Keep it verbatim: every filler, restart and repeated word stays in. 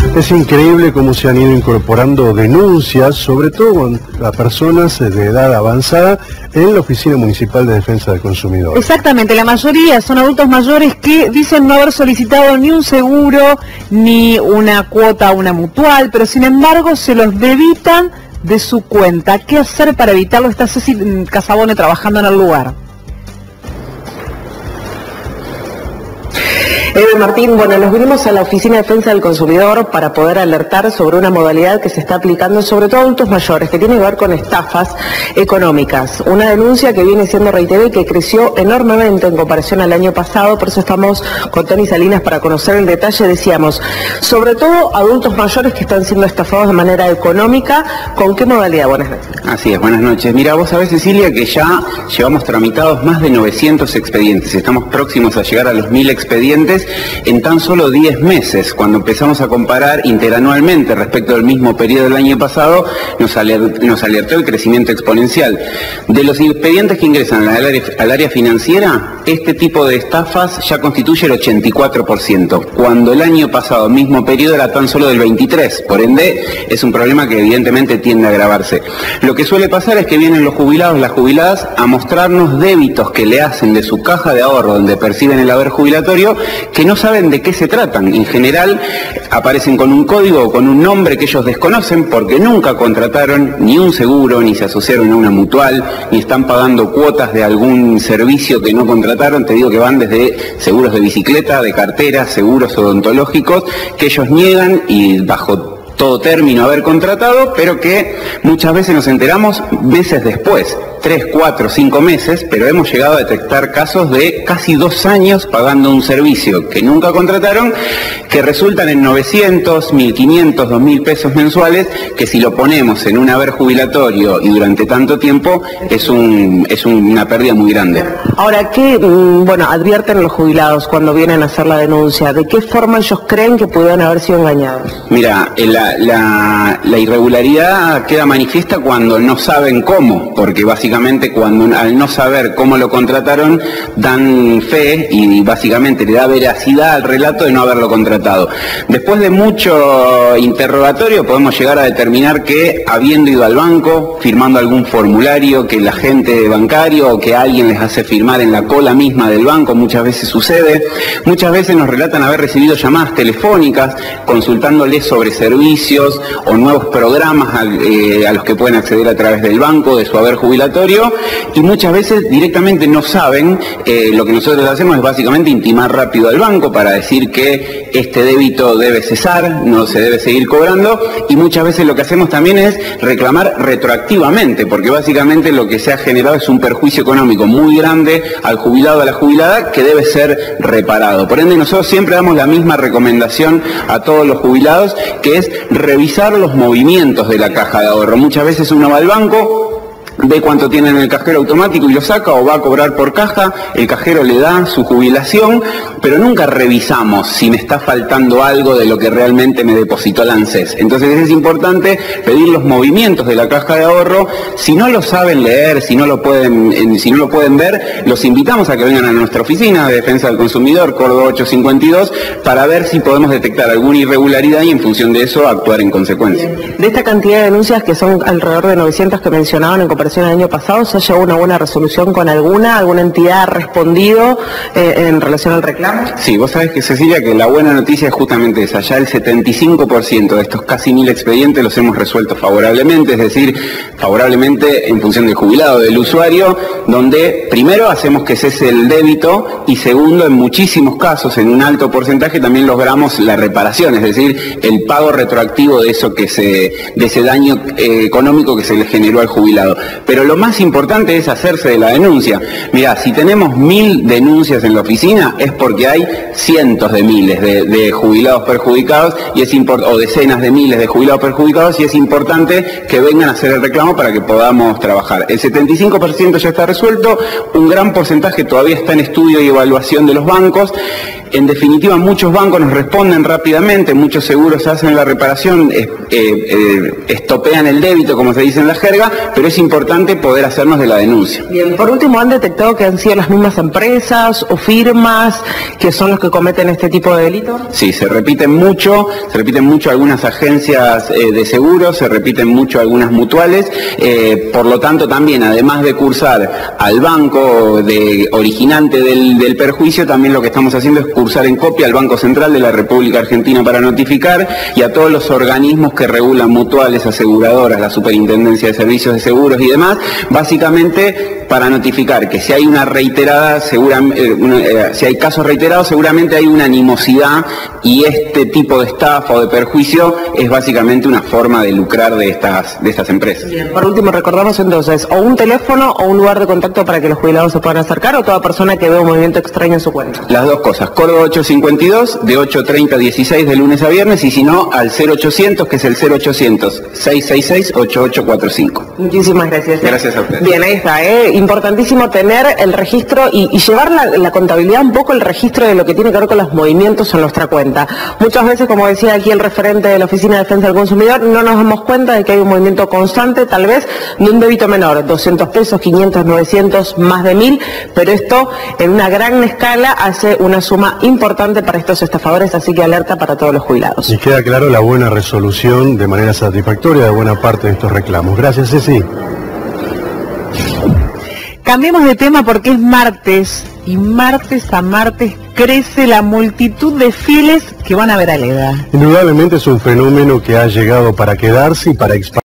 Es increíble cómo se han ido incorporando denuncias, sobre todo a personas de edad avanzada, en la Oficina Municipal de Defensa del Consumidor. Exactamente, la mayoría son adultos mayores que dicen no haber solicitado ni un seguro, ni una cuota, una mutual, pero sin embargo se los debitan de su cuenta. ¿Qué hacer para evitarlo? Está Ceci Casabone trabajando en el lugar. Eve Martín, bueno, nos vinimos a la Oficina de Defensa del Consumidor para poder alertar sobre una modalidad que se está aplicando sobre todo a adultos mayores, que tiene que ver con estafas económicas. Una denuncia que viene siendo reiterada y que creció enormemente en comparación al año pasado, por eso estamos con Tony Salinas para conocer el detalle. Decíamos, sobre todo adultos mayores que están siendo estafados de manera económica. ¿Con qué modalidad? Buenas noches. Así es, buenas noches. Mira, vos sabés, Cecilia, que ya llevamos tramitados más de novecientos expedientes. Estamos próximos a llegar a los mil expedientes en tan solo diez meses. Cuando empezamos a comparar interanualmente respecto al mismo periodo del año pasado, nos, aler, nos alertó el crecimiento exponencial. De los expedientes que ingresan al área, al área financiera, este tipo de estafas ya constituye el ochenta y cuatro por ciento, cuando el año pasado, mismo periodo, era tan solo del veintitrés por ciento. Por ende, es un problema que evidentemente tiende a agravarse. Lo que suele pasar es que vienen los jubilados, las jubiladas, a mostrarnos débitos que le hacen de su caja de ahorro, donde perciben el haber jubilatorio, que no saben de qué se tratan. En general aparecen con un código o con un nombre que ellos desconocen porque nunca contrataron ni un seguro, ni se asociaron a una mutual, ni están pagando cuotas de algún servicio que no contrataron. Te digo que van desde seguros de bicicleta, de cartera, seguros odontológicos, que ellos niegan y bajo todo término haber contratado, pero que muchas veces nos enteramos meses después, tres, cuatro, cinco meses, pero hemos llegado a detectar casos de casi dos años pagando un servicio que nunca contrataron, que resultan en novecientos, mil quinientos, dos mil pesos mensuales, que si lo ponemos en un haber jubilatorio y durante tanto tiempo, es, un, es una pérdida muy grande. Ahora, ¿qué, bueno, advierten los jubilados cuando vienen a hacer la denuncia? ¿De qué forma ellos creen que pudieron haber sido engañados? Mira, la, la, la irregularidad queda manifiesta cuando no saben cómo, porque básicamente cuando al no saber cómo lo contrataron, dan fe y básicamente le da veracidad al relato de no haberlo contratado. Después de mucho interrogatorio podemos llegar a determinar que, habiendo ido al banco, firmando algún formulario que el agente bancario o que alguien les hace firmar en la cola misma del banco, muchas veces sucede, muchas veces nos relatan haber recibido llamadas telefónicas consultándoles sobre servicios o nuevos programas a, eh, a los que pueden acceder a través del banco, de su haber jubilatorio, y muchas veces directamente no saben. Eh, lo que nosotros hacemos es básicamente intimar rápido al banco para decir que este débito debe cesar, no se debe seguir cobrando, y muchas veces lo que hacemos también es reclamar retroactivamente, porque básicamente lo que se ha generado es un perjuicio económico muy grande al jubilado o a la jubilada que debe ser reparado. Por ende, nosotros siempre damos la misma recomendación a todos los jubilados, que es revisar los movimientos de la caja de ahorro. Muchas veces uno va al banco, ve cuánto tiene en el cajero automático y lo saca, o va a cobrar por caja, el cajero le da su jubilación, pero nunca revisamos si me está faltando algo de lo que realmente me depositó el ANSES. Entonces es importante pedir los movimientos de la caja de ahorro. Si no lo saben leer, si no lo pueden, si no lo pueden ver, los invitamos a que vengan a nuestra oficina de Defensa del Consumidor, Córdoba ocho cincuenta y dos, para ver si podemos detectar alguna irregularidad y en función de eso actuar en consecuencia. De esta cantidad de denuncias, que son alrededor de novecientos que mencionaban en comparación el año pasado, ¿se ha llegado a una buena resolución con alguna? ¿Alguna entidad ha respondido eh, en relación al reclamo? Sí, vos sabés que, Cecilia, que la buena noticia es justamente esa. Ya el setenta y cinco por ciento de estos casi mil expedientes los hemos resuelto favorablemente, es decir, favorablemente en función del jubilado, del usuario, donde primero hacemos que cese el débito y segundo, en muchísimos casos, en un alto porcentaje, también logramos la reparación, es decir, el pago retroactivo de eso que se, de ese daño eh, económico que se le generó al jubilado. Pero lo más importante es hacerse de la denuncia. Mirá, si tenemos mil denuncias en la oficina es porque hay cientos de miles de, de jubilados perjudicados y es o decenas de miles de jubilados perjudicados, y es importante que vengan a hacer el reclamo para que podamos trabajar. El setenta y cinco por ciento ya está resuelto, un gran porcentaje todavía está en estudio y evaluación de los bancos. En definitiva, muchos bancos nos responden rápidamente, muchos seguros hacen la reparación, eh, eh, estopean el débito, como se dice en la jerga, pero es importante poder hacernos de la denuncia. Bien, por último, ¿han detectado que han sido las mismas empresas o firmas que son los que cometen este tipo de delitos? Sí, se repiten mucho, se repiten mucho algunas agencias eh, de seguros, se repiten mucho algunas mutuales, eh, por lo tanto también, además de cursar al banco de, originante del, del perjuicio, también lo que estamos haciendo es cursar en copia al Banco Central de la República Argentina para notificar y a todos los organismos que regulan mutuales, aseguradoras, la Superintendencia de Servicios de Seguros y demás, básicamente para notificar que si hay una reiterada, segura, eh, una, eh, si hay casos reiterados, seguramente hay una animosidad y este tipo de estafa o de perjuicio es básicamente una forma de lucrar de estas, de estas empresas. Bien, por último, recordamos entonces, o un teléfono o un lugar de contacto para que los jubilados se puedan acercar, o toda persona que vea un movimiento extraño en su cuenta. Las dos cosas, Córdoba ocho cincuenta y dos, de ocho treinta a dieciséis de lunes a viernes, y si no, al cero ochocientos, que es el cero ochocientos, seiscientos sesenta y seis, ochenta y ocho cuarenta y cinco. Muchísimas gracias. Gracias a usted. Bien, ahí está, ¿eh? Importantísimo tener el registro y, y llevar la, la contabilidad un poco, el registro de lo que tiene que ver con los movimientos en nuestra cuenta. Muchas veces, como decía aquí el referente de la Oficina de Defensa del Consumidor, no nos damos cuenta de que hay un movimiento constante, tal vez de un débito menor, doscientos pesos, quinientos, novecientos, más de mil, pero esto en una gran escala hace una suma importante para estos estafadores, así que alerta para todos los jubilados. Y queda claro la buena resolución de manera satisfactoria de buena parte de estos reclamos. Gracias, Ceci. Cambiemos de tema porque es martes, y martes a martes crece la multitud de fieles que van a ver a Leda. Indudablemente es un fenómeno que ha llegado para quedarse y para expandir.